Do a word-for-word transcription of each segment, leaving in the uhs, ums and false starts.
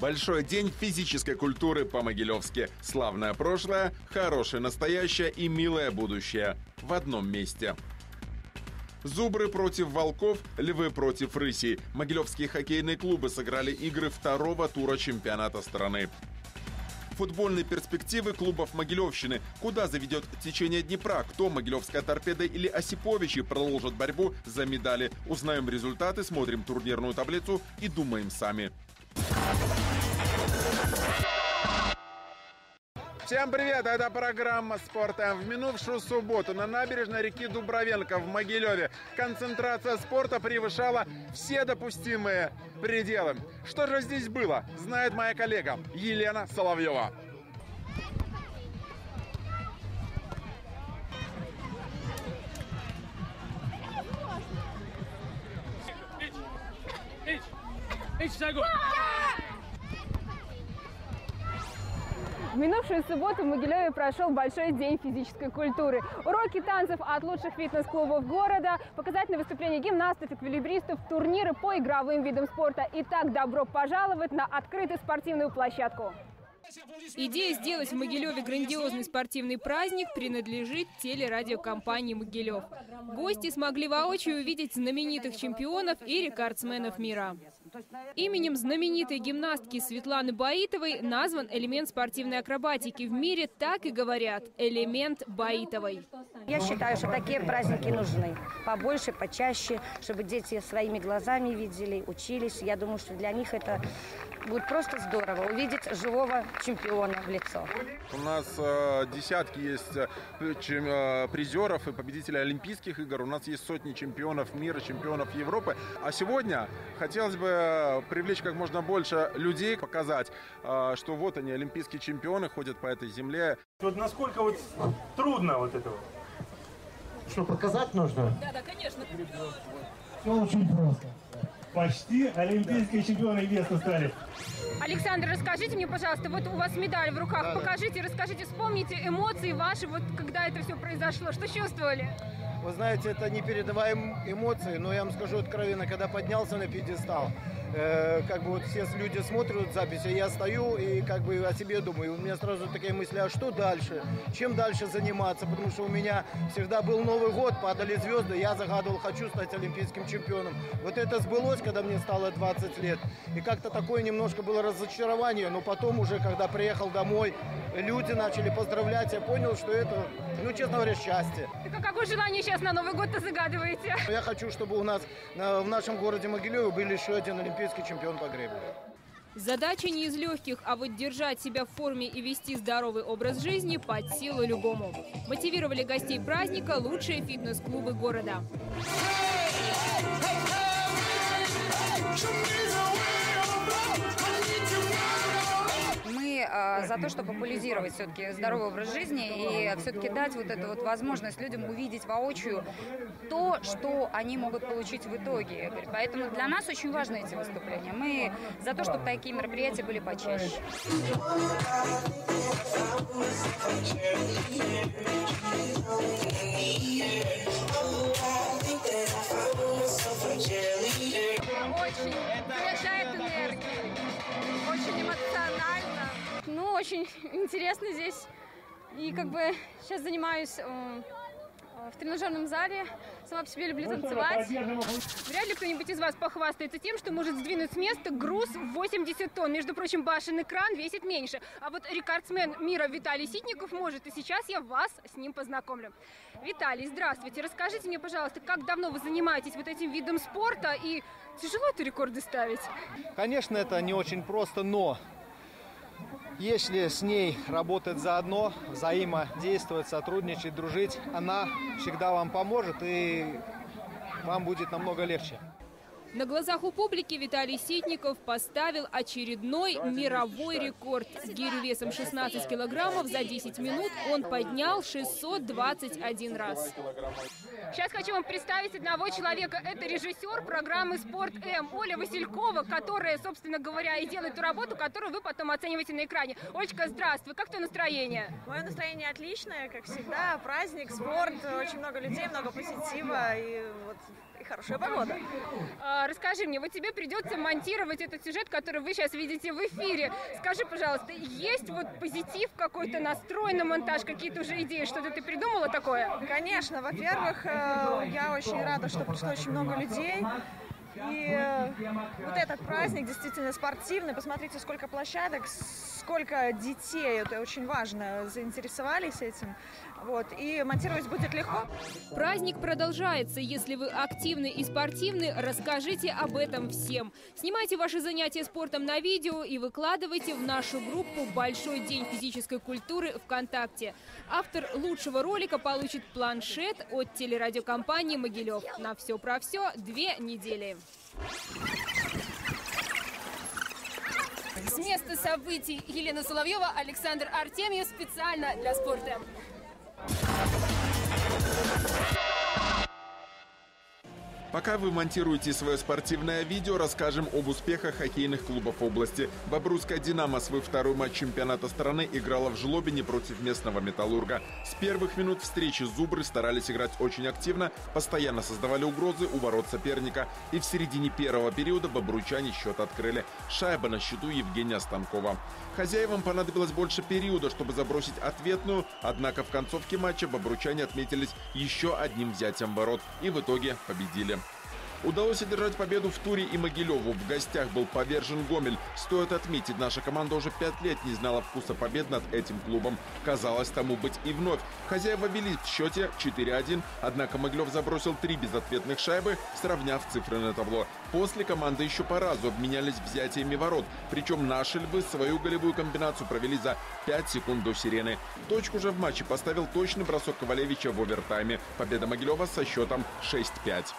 Большой день физической культуры по-могилевски. Славное прошлое, хорошее настоящее и милое будущее в одном месте. Зубры против волков, львы против рысей. Могилевские хоккейные клубы сыграли игры второго тура чемпионата страны. Футбольные перспективы клубов Могилевщины. Куда заведет течение Днепра? Кто, Могилевская торпеда или Осиповичи, продолжат борьбу за медали? Узнаем результаты, смотрим турнирную таблицу и думаем сами. Всем привет! Это программа «Спорта». В минувшую субботу на набережной реки Дубровенко в Могилеве концентрация спорта превышала все допустимые пределы. Что же здесь было, знает моя коллега Елена Соловьева. В минувшую субботу в Могилеве прошел большой день физической культуры. Уроки танцев от лучших фитнес-клубов города, показательные выступления гимнастов, эквилибристов, турниры по игровым видам спорта. Итак, добро пожаловать на открытую спортивную площадку. Идея сделать в Могилеве грандиозный спортивный праздник принадлежит телерадиокомпании «Могилев». Гости смогли воочию увидеть знаменитых чемпионов и рекордсменов мира. Именем знаменитой гимнастки Светланы Баитовой назван элемент спортивной акробатики. В мире так и говорят – элемент Баитовой. Я считаю, что такие праздники нужны. Побольше, почаще, чтобы дети своими глазами видели, учились. Я думаю, что для них это будет просто здорово увидеть живого чемпиона в лицо. У нас э, десятки есть э, призеров и победителей Олимпийских игр. У нас есть сотни чемпионов мира, чемпионов Европы. А сегодня хотелось бы привлечь как можно больше людей, показать, э, что вот они, олимпийские чемпионы, ходят по этой земле. Вот насколько вот трудно вот это вот? Что, показать нужно? Да, да, конечно. Все очень просто. Почти олимпийские чемпионы веса стали. Александр, расскажите мне, пожалуйста, вот у вас медаль в руках, да, покажите, да. расскажите, вспомните эмоции ваши, вот когда это все произошло, что чувствовали? Вы знаете, это непередаваемые эмоции, но я вам скажу откровенно, когда поднялся на пьедестал, э, как бы вот все люди смотрят записи, я стою и как бы о себе думаю, у меня сразу такие мысли, а что дальше, чем дальше заниматься, потому что у меня всегда был Новый год, падали звезды, я загадывал, хочу стать олимпийским чемпионом. Вот это сбылось, когда мне стало двадцать лет, и как-то такое немножко было разочарование, но потом уже, когда приехал домой, люди начали поздравлять, я понял, что это, ну, честно говоря, счастье. Так а какое желание сейчас на Новый год-то загадываете? Я хочу, чтобы у нас в нашем городе Могилеве был еще один олимпийский чемпион по гребле. Задача не из легких, а вот держать себя в форме и вести здоровый образ жизни под силу любому. Мотивировали гостей праздника лучшие фитнес-клубы города. Мы э, за то, чтобы популяризировать все-таки здоровый образ жизни и все-таки дать вот эту вот возможность людям увидеть воочию то, что они могут получить в итоге. Поэтому для нас очень важны эти выступления. Мы за то, чтобы такие мероприятия были почаще. Очень заряжает энергией, очень эмоционально. Ну, очень интересно здесь. И как бы сейчас занимаюсь э, в тренажерном зале. Сама по себе люблю танцевать. Вряд ли кто-нибудь из вас похвастается тем, что может сдвинуть с места груз в восемьдесят тонн. Между прочим, башенный кран весит меньше. А вот рекордсмен мира Виталий Ситников может. И сейчас я вас с ним познакомлю. Виталий, здравствуйте. Расскажите мне, пожалуйста, как давно вы занимаетесь вот этим видом спорта и тяжело это рекорды ставить? Конечно, это не очень просто, но если с ней работать заодно, взаимодействовать, сотрудничать, дружить, она всегда вам поможет и вам будет намного легче. На глазах у публики Виталий Ситников поставил очередной мировой рекорд. Гирю весом шестнадцать килограммов за десять минут он поднял шестьсот двадцать один раз. Сейчас хочу вам представить одного человека. Это режиссер программы «Спорт М» Оля Василькова, которая, собственно говоря, и делает ту работу, которую вы потом оцениваете на экране. Олечка, здравствуй. Как твое настроение? Мое настроение отличное, как всегда. Праздник, спорт, очень много людей, много позитива. И вот и хорошая погода. А, расскажи мне, вот тебе придется монтировать этот сюжет, который вы сейчас видите в эфире. Скажи, пожалуйста, есть вот позитив какой-то, настрой на монтаж, какие-то уже идеи, что-то ты придумала такое? Конечно, во-первых, я очень рада, что пришло очень много людей. И вот этот праздник действительно спортивный. Посмотрите, сколько площадок, сколько детей. Это очень важно. Заинтересовались этим. Вот. И монтировать будет легко. Праздник продолжается. Если вы активны и спортивны, расскажите об этом всем. Снимайте ваши занятия спортом на видео и выкладывайте в нашу группу «Большой день физической культуры» ВКонтакте. Автор лучшего ролика получит планшет от телерадиокомпании «Могилев». На все про все две недели. С места событий Елена Соловьева, Александр Артемьев специально для Спорта. Пока вы монтируете свое спортивное видео, расскажем об успехах хоккейных клубов области. Бобруйская «Динамо» свой второй матч чемпионата страны играла в Жлобине против местного «Металлурга». С первых минут встречи «Зубры» старались играть очень активно, постоянно создавали угрозы у ворот соперника. И в середине первого периода бобруйчане счет открыли. Шайба на счету Евгения Станкова. Хозяевам понадобилось больше периода, чтобы забросить ответную, однако в концовке матча бобруйчане отметились еще одним взятием ворот и в итоге победили. Удалось одержать победу в туре и Могилеву. В гостях был повержен Гомель. Стоит отметить, наша команда уже пять лет не знала вкуса побед над этим клубом. Казалось, тому быть и вновь. Хозяева вели в счете четыре один, однако Могилев забросил три безответных шайбы, сравняв цифры на табло. После команды еще по разу обменялись взятиями ворот. Причем наши львы свою голевую комбинацию провели за пять секунд до сирены. Точку же в матче поставил точный бросок Ковалевича в овертайме. Победа Могилева со счетом шесть пять.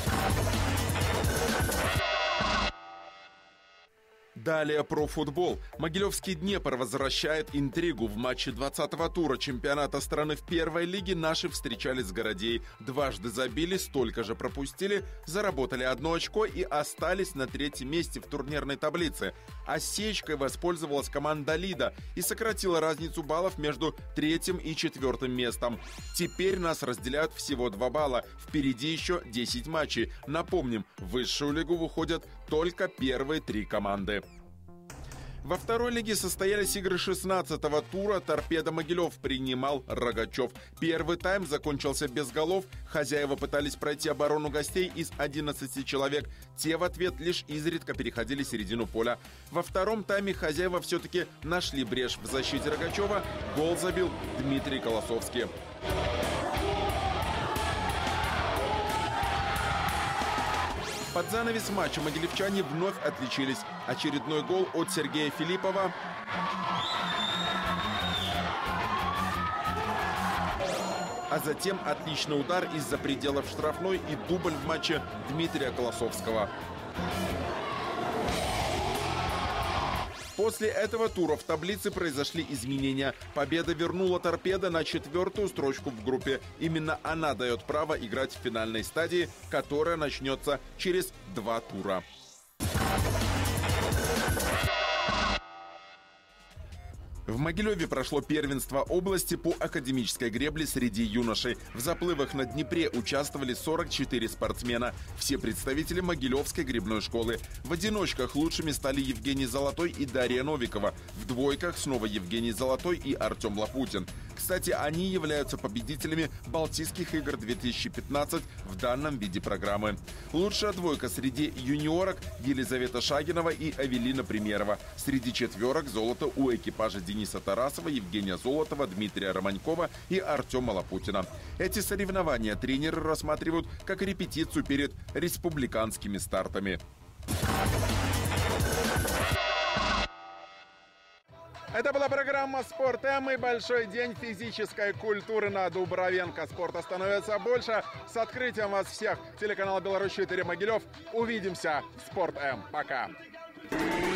Далее про футбол. Могилевский «Днепр» возвращает интригу. В матче двадцатого тура чемпионата страны в первой лиге наши встречались с Городей. Дважды забили, столько же пропустили, заработали одно очко и остались на третьем месте в турнирной таблице. Осечкой воспользовалась команда «Лида» и сократила разницу баллов между третьим и четвертым местом. Теперь нас разделяют всего два балла. Впереди еще десять матчей. Напомним, в высшую лигу выходят только первые три команды. Во второй лиге состоялись игры шестнадцатого тура. «Торпедо» Могилев принимал Рогачев. Первый тайм закончился без голов. Хозяева пытались пройти оборону гостей из одиннадцати человек. Те в ответ лишь изредка переходили середину поля. Во втором тайме хозяева все-таки нашли брешь в защите Рогачева. Гол забил Дмитрий Колосовский. Под занавес матча могилевчане вновь отличились. Очередной гол от Сергея Филиппова. А затем отличный удар из-за пределов штрафной и дубль в матче Дмитрия Колосовского. После этого тура в таблице произошли изменения. Победа вернула «Торпедо» на четвертую строчку в группе. Именно она дает право играть в финальной стадии, которая начнется через два тура. В Могилеве прошло первенство области по академической гребле среди юношей. В заплывах на Днепре участвовали сорок четыре спортсмена. Все представители Могилевской гребной школы. В одиночках лучшими стали Евгений Золотой и Дарья Новикова. В двойках снова Евгений Золотой и Артем Лапутин. Кстати, они являются победителями Балтийских игр две тысячи пятнадцать в данном виде программы. Лучшая двойка среди юниорок Елизавета Шагинова и Авелина Примерова. Среди четверок золото у экипажа Дениса Тарасова, Евгения Золотова, Дмитрия Романькова и Артема Лапутина. Эти соревнования тренеры рассматривают как репетицию перед республиканскими стартами. Это была программа «Спорт М» и большой день физической культуры на Дубровенко. Спорта становится больше. С открытием вас всех. Телеканал «Беларусь четыре» Могилев. Увидимся в «Спорт М». Пока.